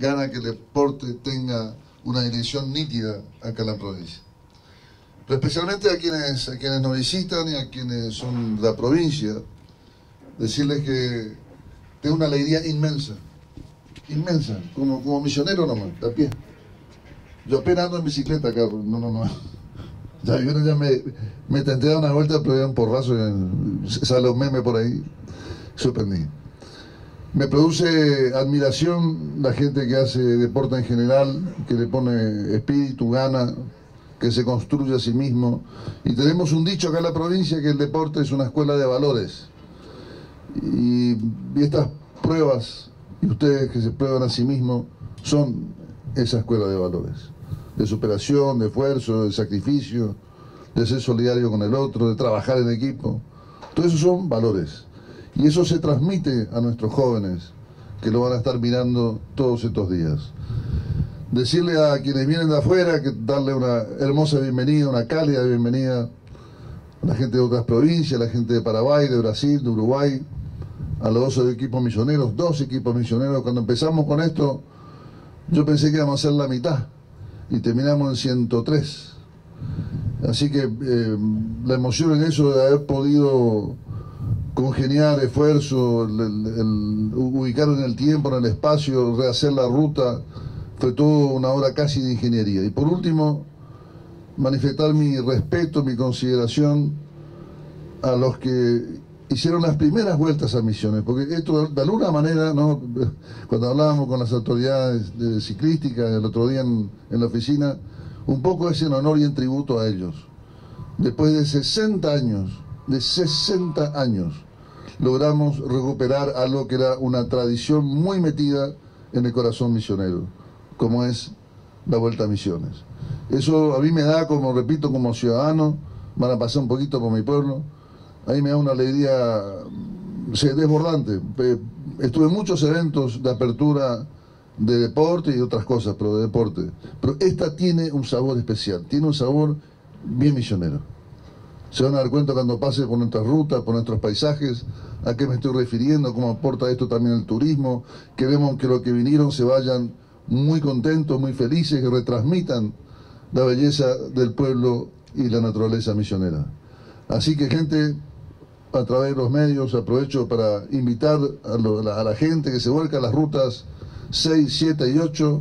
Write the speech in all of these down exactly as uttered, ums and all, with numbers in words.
gana que el deporte tenga una dirección nítida acá en la provincia. Pero especialmente a quienes, a quienes nos visitan y a quienes son de la provincia, decirles que tengo una alegría inmensa, inmensa, como, como misionero nomás, de a pie. Yo apenas ando en bicicleta acá, no, no, no. Ya, yo ya me, me tenté a dar una vuelta, pero era un porrazo, sale un meme por ahí, sorprendí. Me produce admiración la gente que hace deporte en general, que le pone espíritu, gana, que se construye a sí mismo. Y tenemos un dicho acá en la provincia que el deporte es una escuela de valores. Y, y estas pruebas, y ustedes que se prueban a sí mismos, son esa escuela de valores. De superación, de esfuerzo, de sacrificio, de ser solidario con el otro, de trabajar en equipo. Todo eso son valores. Y eso se transmite a nuestros jóvenes, que lo van a estar mirando todos estos días. Decirle a quienes vienen de afuera, que darle una hermosa bienvenida, una cálida bienvenida a la gente de otras provincias, a la gente de Paraguay, de Brasil, de Uruguay, a los dos equipos misioneros, dos equipos misioneros. Cuando empezamos con esto, yo pensé que íbamos a hacer la mitad, y terminamos en ciento tres. Así que eh, la emoción en eso de haber podido congeniar esfuerzo, el, el, el, ubicar en el tiempo, en el espacio, rehacer la ruta, fue todo una obra casi de ingeniería. Y por último, manifestar mi respeto, mi consideración a los que hicieron las primeras vueltas a Misiones, porque esto de alguna manera, ¿no? Cuando hablábamos con las autoridades de ciclística el otro día en, en la oficina, un poco es en honor y en tributo a ellos. Después de sesenta años, de sesenta años, logramos recuperar algo que era una tradición muy metida en el corazón misionero, como es la Vuelta a Misiones. Eso a mí me da, como repito, como ciudadano, van a pasar un poquito por mi pueblo, a mí me da una alegría desbordante. Estuve en muchos eventos de apertura de deporte y otras cosas, pero de deporte. Pero esta tiene un sabor especial, tiene un sabor bien misionero. Se van a dar cuenta cuando pase por nuestras rutas, por nuestros paisajes, a qué me estoy refiriendo, cómo aporta esto también el turismo. Queremos que los que vinieron se vayan muy contentos, muy felices, que retransmitan la belleza del pueblo y la naturaleza misionera. Así que, gente, a través de los medios aprovecho para invitar a, lo, a, la, a la gente que se vuelca a las rutas seis, siete y ocho.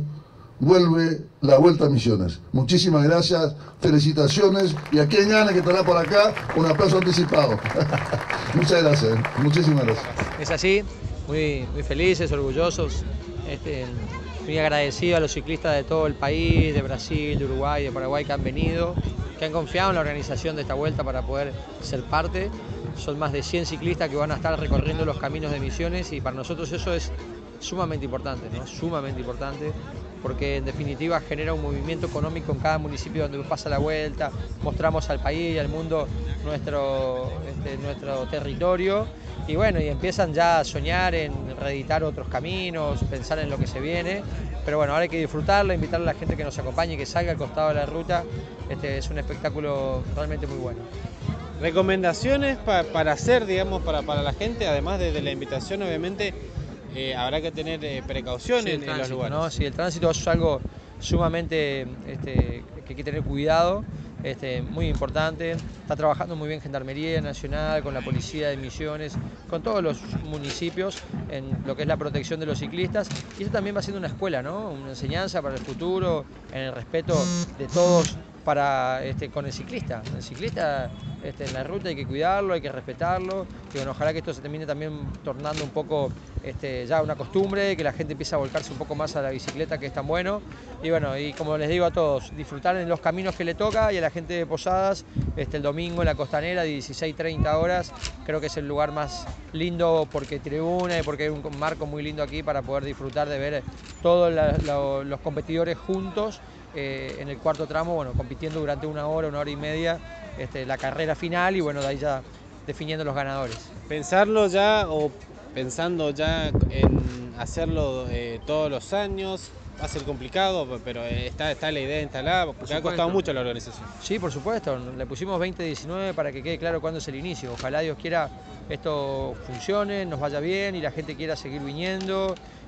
Vuelve la Vuelta a Misiones. Muchísimas gracias, felicitaciones, y a quien gane que estará por acá, un aplauso anticipado. Muchas gracias, muchísimas gracias. Es así, muy, muy felices, orgullosos, este, muy agradecido a los ciclistas de todo el país, de Brasil, de Uruguay, de Paraguay, que han venido, que han confiado en la organización de esta vuelta para poder ser parte. Son más de cien ciclistas que van a estar recorriendo los caminos de Misiones, y para nosotros eso es sumamente importante, ¿no? Sumamente importante, porque en definitiva genera un movimiento económico en cada municipio donde pasa la vuelta, mostramos al país y al mundo nuestro, este, nuestro territorio, y bueno, y empiezan ya a soñar en reeditar otros caminos, pensar en lo que se viene, pero bueno, ahora hay que disfrutarlo, invitar a la gente que nos acompañe, que salga al costado de la ruta. Este es un espectáculo realmente muy bueno. Recomendaciones pa, para hacer, digamos, para, para la gente, además de, de la invitación, obviamente, Eh, habrá que tener eh, precaución sí, en, tránsito, en los lugares. ¿no? Sí, el tránsito es algo sumamente este, que hay que tener cuidado, este, muy importante. Está trabajando muy bien Gendarmería Nacional, con la Policía de Misiones, con todos los municipios en lo que es la protección de los ciclistas. Y eso también va siendo una escuela, ¿no? Una enseñanza para el futuro, en el respeto de todos para, este, con el ciclista. El ciclista este, en la ruta hay que cuidarlo, hay que respetarlo, y bueno, ojalá que esto se termine también tornando un poco este, ya una costumbre, que la gente empiece a volcarse un poco más a la bicicleta, que es tan bueno. Y bueno, y como les digo a todos, disfrutar en los caminos que le toca, y a la gente de Posadas, este, el domingo en la Costanera, dieciséis treinta horas, creo que es el lugar más lindo porque tribuna y porque hay un marco muy lindo aquí para poder disfrutar de ver todos la, la, los competidores juntos. Eh, en el cuarto tramo, bueno, compitiendo durante una hora, una hora y media, este, la carrera final, y bueno, de ahí ya definiendo los ganadores. Pensarlo ya, o pensando ya en hacerlo eh, todos los años, va a ser complicado, pero está, está la idea instalada, porque ha costado mucho la organización. Sí, por supuesto, le pusimos veinte diecinueve para que quede claro cuándo es el inicio. Ojalá Dios quiera esto funcione, nos vaya bien y la gente quiera seguir viniendo,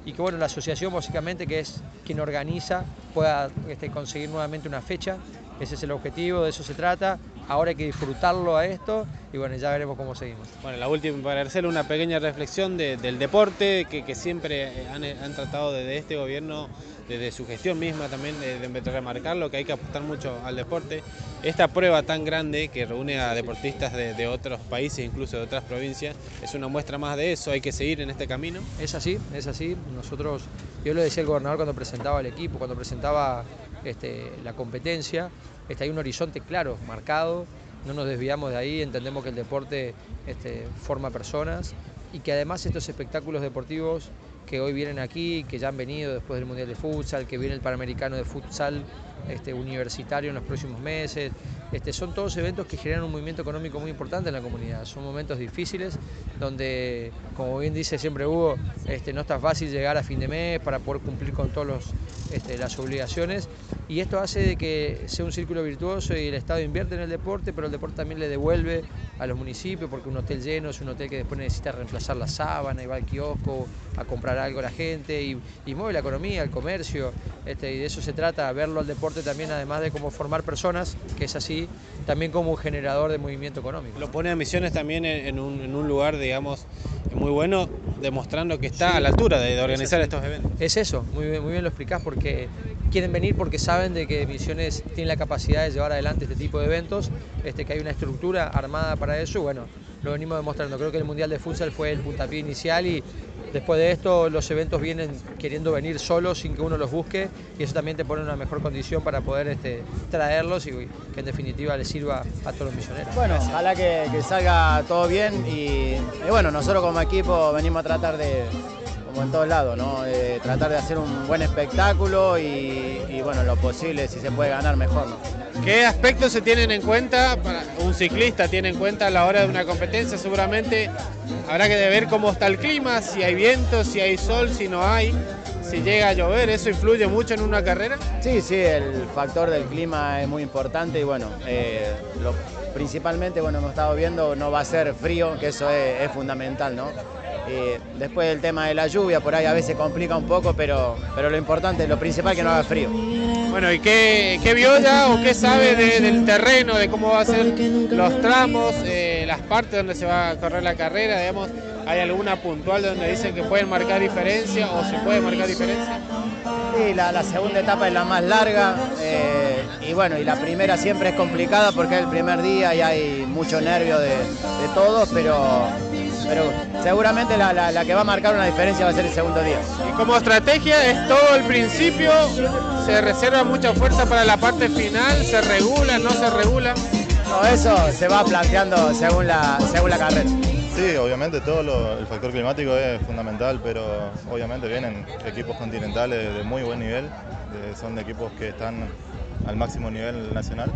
y que bueno, la asociación básicamente, que es quien organiza, pueda este, conseguir nuevamente una fecha. Ese es el objetivo, de eso se trata. Ahora hay que disfrutarlo a esto y bueno, ya veremos cómo seguimos. Bueno, la última, para hacer una pequeña reflexión de, del deporte, que, que siempre han, han tratado desde este gobierno, desde su gestión misma también, de, de remarcarlo, que hay que apostar mucho al deporte. Esta prueba tan grande que reúne a deportistas de, de otros países, incluso de otras provincias, es una muestra más de eso, hay que seguir en este camino. Es así, es así. Nosotros, yo lo decía al gobernador cuando presentaba el equipo, cuando presentaba este, la competencia, este, hay un horizonte claro, marcado, no nos desviamos de ahí, entendemos que el deporte este, forma personas y que además estos espectáculos deportivos que hoy vienen aquí, que ya han venido después del Mundial de Futsal, que viene el Panamericano de Futsal este, universitario en los próximos meses, este, son todos eventos que generan un movimiento económico muy importante en la comunidad. Son momentos difíciles donde, como bien dice siempre Hugo, este, no está fácil llegar a fin de mes para poder cumplir con todas este, las obligaciones, y esto hace de que sea un círculo virtuoso y el Estado invierte en el deporte, pero el deporte también le devuelve a los municipios, porque un hotel lleno es un hotel que después necesita reemplazar la sábana y va al kiosco a comprar algo a la gente y, y mueve la economía, el comercio, este, y de eso se trata, verlo al deporte también, además de como formar personas, que es así, también como un generador de movimiento económico. Lo pone a Misiones también en, en, un, en un lugar, digamos, muy bueno, demostrando que está sí, a la altura de, de organizar es estos eventos. Es eso, muy bien, muy bien lo explicás, porque quieren venir porque saben de que Misiones tiene la capacidad de llevar adelante este tipo de eventos, este, que hay una estructura armada para eso, y bueno, lo venimos demostrando. Creo que el Mundial de Futsal fue el puntapié inicial y después de esto los eventos vienen queriendo venir solos sin que uno los busque, y eso también te pone en una mejor condición para poder este, traerlos y que en definitiva les sirva a todos los misioneros. Bueno, ojalá que, que salga todo bien y, y bueno, nosotros como equipo venimos a tratar de, como en todos lados, ¿no? De tratar de hacer un buen espectáculo y, y bueno, lo posible, si se puede ganar mejor, ¿no? ¿Qué aspectos se tienen en cuenta, para un ciclista tiene en cuenta a la hora de una competencia? Seguramente habrá que ver cómo está el clima, si hay viento, si hay sol, si no hay, si llega a llover, ¿eso influye mucho en una carrera? Sí, sí, el factor del clima es muy importante y bueno, eh, lo, principalmente, bueno, hemos estado viendo, no va a ser frío, que eso es, es fundamental, ¿no? Eh, después el tema de la lluvia, por ahí a veces complica un poco, pero, pero lo importante, lo principal es que no haga frío. Bueno, ¿y qué, qué vio ya o qué sabe de, del terreno, de cómo va a ser los tramos, eh, las partes donde se va a correr la carrera, digamos? ¿Hay alguna puntual donde dicen que pueden marcar diferencia o se puede marcar diferencia? Sí, la, la segunda etapa es la más larga eh, y bueno, y la primera siempre es complicada porque es el primer día y hay mucho nervio de, de todos, pero, pero seguramente la, la, la que va a marcar una diferencia va a ser el segundo día. Y como estrategia es todo el principio, se reserva mucha fuerza para la parte final, se regula, no se regula. Todo eso se va planteando según la, según la carrera. Sí, obviamente todo lo, el factor climático es fundamental, pero obviamente vienen equipos continentales de muy buen nivel, de, son de equipos que están al máximo nivel nacional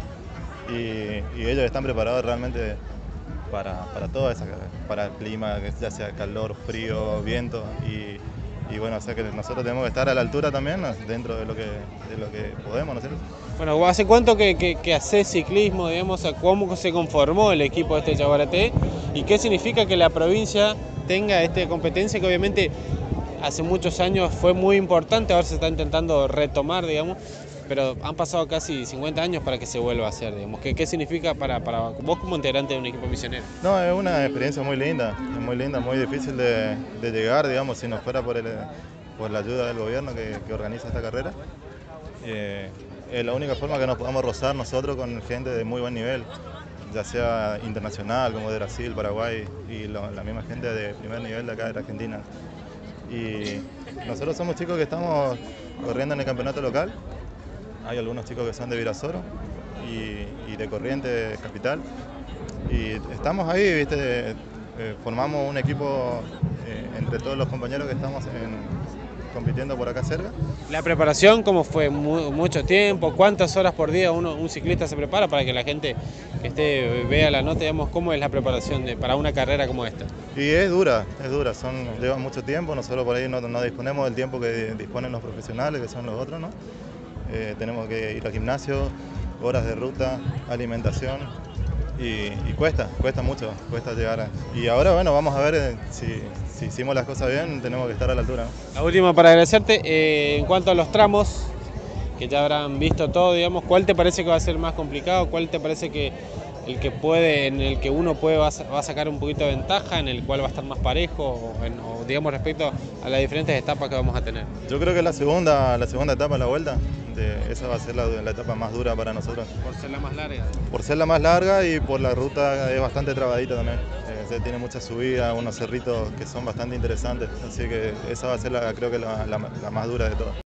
y, y ellos están preparados realmente para, para todo esa, para el clima, ya sea calor, frío, viento y, y bueno, o sea que nosotros tenemos que estar a la altura también dentro de lo que, de lo que podemos, ¿no es cierto? Bueno, ¿hace cuánto que, que, que hace ciclismo, digamos, a cómo se conformó el equipo de este Yaguaraté y qué significa que la provincia tenga esta competencia que obviamente hace muchos años fue muy importante, ahora se está intentando retomar, digamos, pero han pasado casi cincuenta años para que se vuelva a hacer, digamos. ¿Qué, qué significa para, para vos como integrante de un equipo misionero? No, es una experiencia muy linda, es muy linda, muy difícil de, de llegar, digamos, si no fuera por, el, por la ayuda del gobierno que, que organiza esta carrera. Eh, es la única forma que nos podamos rozar nosotros con gente de muy buen nivel, ya sea internacional, como de Brasil, Paraguay y lo, la misma gente de primer nivel de acá de Argentina. Y nosotros somos chicos que estamos corriendo en el campeonato local, hay algunos chicos que son de Virasoro y, y de Corrientes Capital, y estamos ahí, ¿viste? Eh, formamos un equipo eh, entre todos los compañeros que estamos en, compitiendo por acá cerca. ¿La preparación cómo fue? Mu ¿Mucho tiempo? ¿Cuántas horas por día uno, un ciclista se prepara para que la gente que esté vea la nota, digamos, cómo es la preparación de, para una carrera como esta? Y es dura, es dura, son, lleva mucho tiempo, nosotros por ahí no, no disponemos del tiempo que disponen los profesionales, que son los otros, ¿no? Eh, tenemos que ir al gimnasio, horas de ruta, alimentación y, y cuesta, cuesta mucho, cuesta llegar a... Y ahora, bueno, vamos a ver si, si hicimos las cosas bien, tenemos que estar a la altura, ¿no? La última para agradecerte, eh, en cuanto a los tramos, que ya habrán visto todo, digamos, ¿cuál te parece que va a ser más complicado? ¿Cuál te parece que el que puede, en el que uno puede va a sacar un poquito de ventaja, en el cual va a estar más parejo, o, en, o digamos respecto a las diferentes etapas que vamos a tener? Yo creo que la segunda, la segunda etapa, la vuelta, de, esa va a ser la, la etapa más dura para nosotros. Por ser la más larga. Por ser la más larga y por la ruta es bastante trabadita también. Eh, se tiene mucha subida, unos cerritos que son bastante interesantes, así que esa va a ser la, creo que la, la, la más dura de todas.